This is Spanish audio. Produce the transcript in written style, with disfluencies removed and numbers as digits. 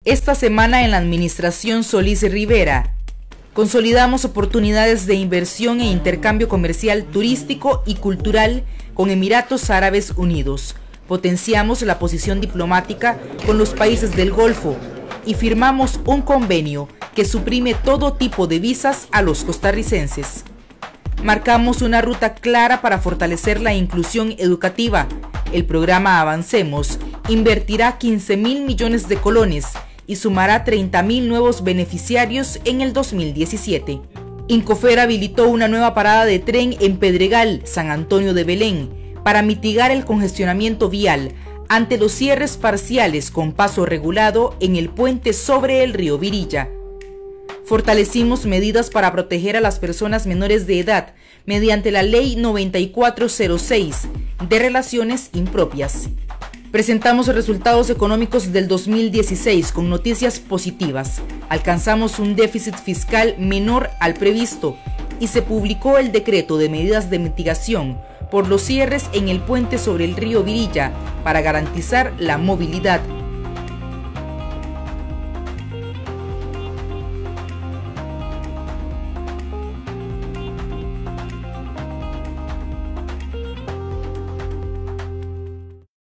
Esta semana en la administración Solís Rivera, consolidamos oportunidades de inversión e intercambio comercial turístico y cultural con Emiratos Árabes Unidos. Potenciamos la posición diplomática con los países del Golfo y firmamos un convenio que suprime todo tipo de visas a los costarricenses. Marcamos una ruta clara para fortalecer la inclusión educativa. El programa Avancemos invertirá 15.000 millones de colones y sumará 30.000 nuevos beneficiarios en el 2017. Incofer habilitó una nueva parada de tren en Pedregal, San Antonio de Belén, para mitigar el congestionamiento vial ante los cierres parciales con paso regulado en el puente sobre el río Virilla. Fortalecimos medidas para proteger a las personas menores de edad mediante la Ley 9406 de relaciones impropias. Presentamos resultados económicos del 2016 con noticias positivas. Alcanzamos un déficit fiscal menor al previsto y se publicó el decreto de medidas de mitigación por los cierres en el puente sobre el río Virilla para garantizar la movilidad.